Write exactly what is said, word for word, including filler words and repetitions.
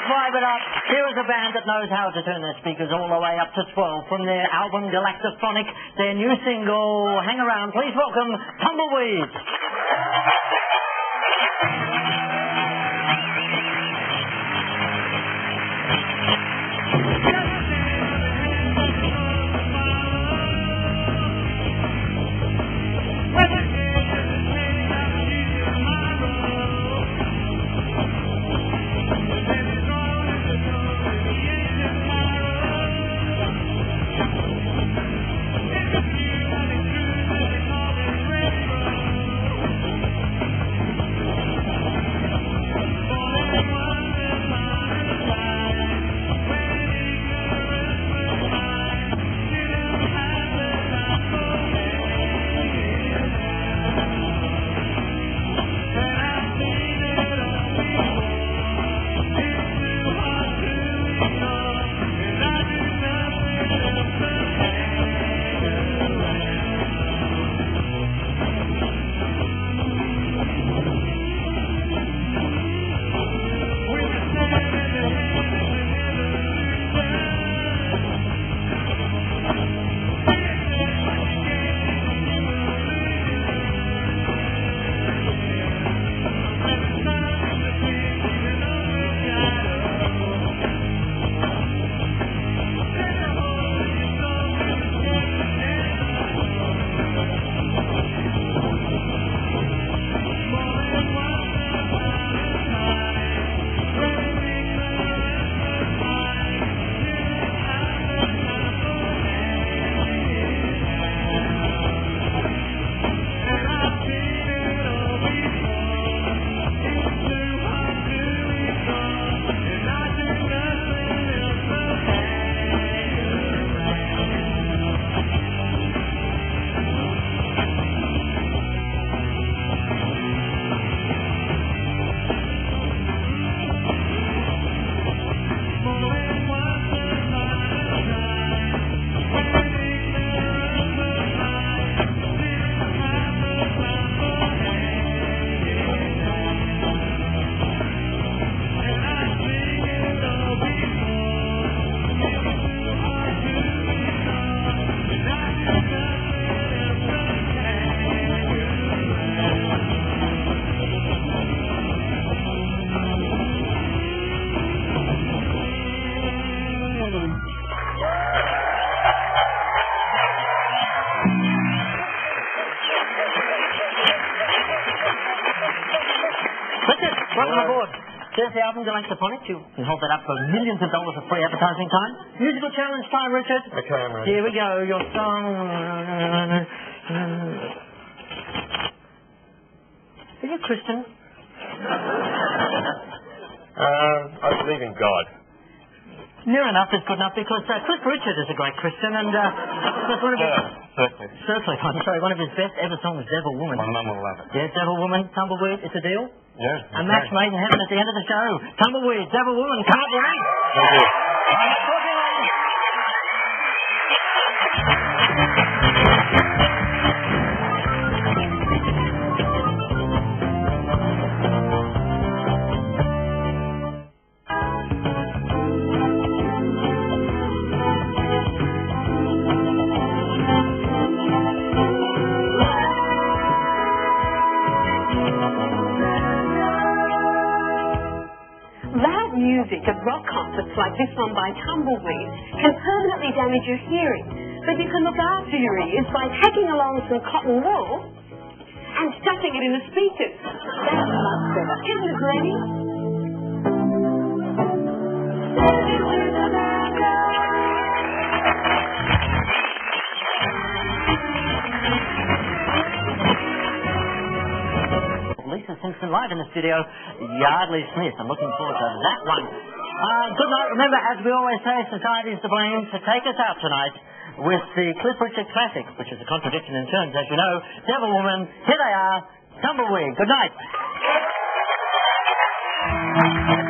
Let's vibe it up. Here is a band that knows how to turn their speakers all the way up to twelve from their album Galactophonic, their new single, Hang Around. Please welcome Tumbleweed. Welcome aboard. There's the album Galactophonic. You can hold that up for millions of dollars of free advertising time. Musical challenge time, Richard. Okay, man. Here we go. Your song. Are you Christian? Uh, I believe in God. Near enough is good enough because uh, Cliff Richard is a great Christian and uh, that's one of his... Certainly. Certainly, I'm sorry, one of his best ever songs, Devil Woman. My mum will love it. Yes, Devil Woman, Tumbleweed, it's a deal? Yes. A match made in heaven at the end of the show. Tumbleweed, Devil Woman, come up with me. Thank you. Music at rock concerts like this one by Tumbleweed can permanently damage your hearing, but you can look after your ears by tagging along some cotton wool and stuffing it in the speakers. That's much better, isn't it, Granny? Lisa Simpson live in the studio, Yardley Smith. I'm looking forward to that one. Uh, good night. Remember, as we always say, society's to blame. To take us out tonight with the Cliff Richard Classic, which is a contradiction in terms, as you know, Devil Woman, here they are, Tumbleweed. Good night.